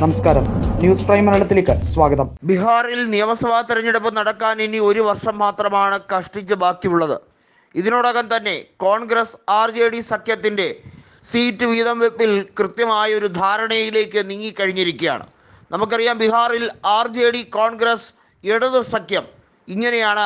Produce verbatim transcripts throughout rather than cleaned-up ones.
നമസ്കാരം, news prime മലയാളത്തിലേക്ക് സ്വാഗതം. ബീഹാറിൽ നിയമസഭാ തെരഞ്ഞെടുപ്പ് നടക്കാൻ ഇനി ഒരു വർഷം മാത്രമാണ് കഷ്ടിച്ച് ബാക്കിയുള്ളത്. ഇതിനോടകം തന്നെ കോൺഗ്രസ് ആർ ജെ ഡി സഖ്യത്തിൻ്റെ സീറ്റ് വീതം വെപ്പിൽ കൃത്യമായൊരു ധാരണയിലേക്ക് നീങ്ങിക്കഴിഞ്ഞിരിക്കുകയാണ്. നമുക്കറിയാം, ബീഹാറിൽ ആർ ജെ ഡി കോൺഗ്രസ് ഇടത് സഖ്യം ഇങ്ങനെയാണ്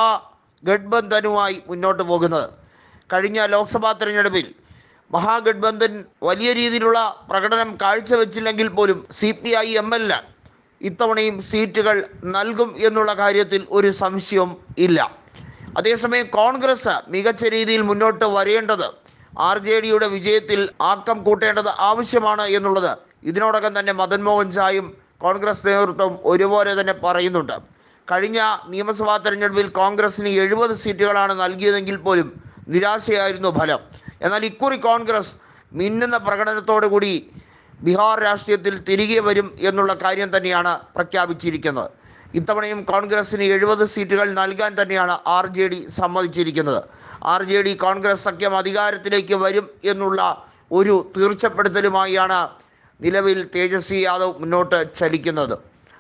മഹാഗഡ്ബന്ധനുമായി മുന്നോട്ട് പോകുന്നത്. കഴിഞ്ഞ ലോക്സഭാ തെരഞ്ഞെടുപ്പിൽ മഹാഗഡ്ബന്ധൻ വലിയ രീതിയിലുള്ള പ്രകടനം കാഴ്ചവെച്ചില്ലെങ്കിൽ പോലും C P I M L ഇത്തവണയും സീറ്റുകൾ നൽകും എന്നുള്ള കാര്യത്തിൽ ഒരു സംശയവും ഇല്ല. അതേസമയം കോൺഗ്രസ് മികച്ച രീതിയിൽ മുന്നോട്ട് വരേണ്ടത് ആർ ജെ ഡിയുടെ വിജയത്തിൽ ആക്കം കൂട്ടേണ്ടത് ആവശ്യമാണ് എന്നുള്ളത് ഇതിനോടകം തന്നെ മദൻ മോഹൻ ഝായും കോൺഗ്രസ് നേതൃത്വം ഒരുപോലെ തന്നെ പറയുന്നുണ്ട്. കഴിഞ്ഞ നിയമസഭാ തെരഞ്ഞെടുപ്പിൽ കോൺഗ്രസിന് എഴുപത് സീറ്റുകളാണ് നൽകിയതെങ്കിൽ പോലും നിരാശയായിരുന്നു ഫലം. എന്നാൽ ഇക്കുറി കോൺഗ്രസ് മിന്നുന്ന പ്രകടനത്തോടു കൂടി ബീഹാർ രാഷ്ട്രീയത്തിൽ തിരികെ വരും എന്നുള്ള കാര്യം തന്നെയാണ് പ്രഖ്യാപിച്ചിരിക്കുന്നത്. ഇത്തവണയും കോൺഗ്രസിന് എഴുപത് സീറ്റുകൾ നൽകാൻ തന്നെയാണ് ആർ ജെ ഡി സമ്മതിച്ചിരിക്കുന്നത്. ആർ ജെ ഡി കോൺഗ്രസ് സഖ്യം അധികാരത്തിലേക്ക് വരും എന്നുള്ള ഒരു തീർച്ചപ്പെടുത്തലുമായാണ് നിലവിൽ തേജസ്വി യാദവ് മുന്നോട്ട് ചലിക്കുന്നത്.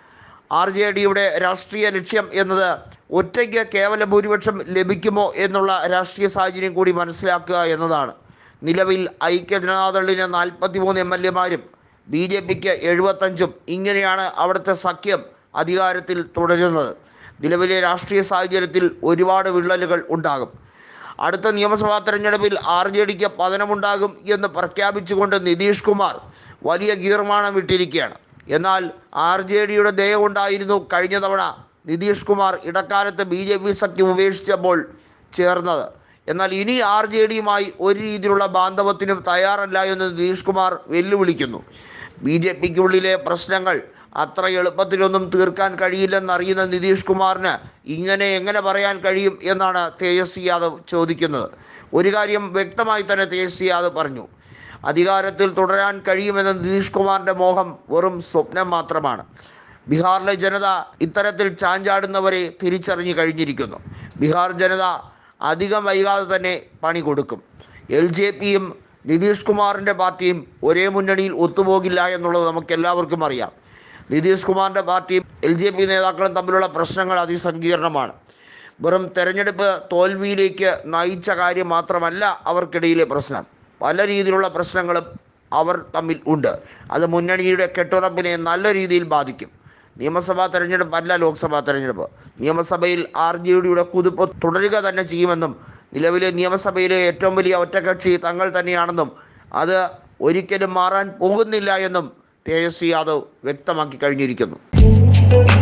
ആർ ജെ ഡിയുടെ രാഷ്ട്രീയ ലക്ഷ്യം എന്നത് ഒറ്റയ്ക്ക് കേവല ഭൂരിപക്ഷം ലഭിക്കുമോ എന്നുള്ള രാഷ്ട്രീയ സാഹചര്യം കൂടി മനസ്സിലാക്കുക എന്നതാണ്. നിലവിൽ ഐക്യ ജനതാദളിന് നാൽപ്പത്തി മൂന്ന് എം എൽ എമാരും ബി ജെ പിക്ക് എഴുപത്തഞ്ചും ഇങ്ങനെയാണ് അവിടുത്തെ സഖ്യം അധികാരത്തിൽ തുടരുന്നത്. നിലവിലെ രാഷ്ട്രീയ സാഹചര്യത്തിൽ ഒരുപാട് വിള്ളലുകൾ ഉണ്ടാകും. അടുത്ത നിയമസഭാ തെരഞ്ഞെടുപ്പിൽ ആർ ജെ ഡിക്ക് പതനമുണ്ടാകും എന്ന് പ്രഖ്യാപിച്ചുകൊണ്ട് നിതീഷ് കുമാർ വലിയ ഗീർമാണം വിട്ടിരിക്കുകയാണ്. എന്നാൽ ആർ ജെ ഡിയുടെ ദയ കൊണ്ടായിരുന്നു കഴിഞ്ഞ തവണ നിതീഷ് കുമാർ ഇടക്കാലത്ത് ബി ജെ പി സഖ്യം ഉപേക്ഷിച്ചപ്പോൾ ചേർന്നത്. എന്നാൽ ഇനി ആർ ജെ ഡിയുമായി ഒരു രീതിയിലുള്ള ബാന്ധവത്തിനും തയ്യാറല്ല എന്ന് നിതീഷ് കുമാർ വെല്ലുവിളിക്കുന്നു. ബി ജെ പിക്കുള്ളിലെ പ്രശ്നങ്ങൾ അത്ര എളുപ്പത്തിലൊന്നും തീർക്കാൻ കഴിയില്ലെന്നറിയുന്ന നിതീഷ് കുമാറിന് ഇങ്ങനെ എങ്ങനെ പറയാൻ കഴിയും എന്നാണ് തേജസ്വി യാദവ് ചോദിക്കുന്നത്. ഒരു കാര്യം വ്യക്തമായി തന്നെ തേജസ്വി യാദവ് പറഞ്ഞു, അധികാരത്തിൽ തുടരാൻ കഴിയുമെന്ന നിതീഷ് കുമാറിൻ്റെ മോഹം വെറും സ്വപ്നം മാത്രമാണ്. ബീഹാറിലെ ജനത ഇത്തരത്തിൽ ചാഞ്ചാടുന്നവരെ തിരിച്ചറിഞ്ഞു കഴിഞ്ഞിരിക്കുന്നു. ബീഹാർ ജനത അധികം വൈകാതെ തന്നെ പണി കൊടുക്കും. എൽ ജെ പിയും നിതീഷ് കുമാറിൻ്റെ പാർട്ടിയും ഒരേ മുന്നണിയിൽ ഒത്തുപോകില്ല എന്നുള്ളത് നമുക്കെല്ലാവർക്കും അറിയാം. നിതീഷ് കുമാറിൻ്റെ പാർട്ടിയും എൽ ജെ പി നേതാക്കളും തമ്മിലുള്ള പ്രശ്നങ്ങൾ അതിസങ്കീർണമാണ്. വെറും തെരഞ്ഞെടുപ്പ് തോൽവിയിലേക്ക് നയിച്ച കാര്യം മാത്രമല്ല അവർക്കിടയിലെ പ്രശ്നം. പല രീതിയിലുള്ള പ്രശ്നങ്ങളും അവർ തമ്മിൽ ഉണ്ട്. അത് മുന്നണിയുടെ കെട്ടുറപ്പിനെ നല്ല രീതിയിൽ ബാധിക്കും. നിയമസഭാ തെരഞ്ഞെടുപ്പല്ല ലോക്സഭാ തെരഞ്ഞെടുപ്പ്. നിയമസഭയിൽ ആർ ജെ ഡിയുടെ കുതിപ്പ് തുടരുക തന്നെ ചെയ്യുമെന്നും നിലവിലെ നിയമസഭയിലെ ഏറ്റവും വലിയ ഒറ്റകക്ഷി തങ്ങൾ തന്നെയാണെന്നും അത് ഒരിക്കലും മാറാൻ പോകുന്നില്ല എന്നും തേജസ്വി യാദവ് വ്യക്തമാക്കി കഴിഞ്ഞിരിക്കുന്നു.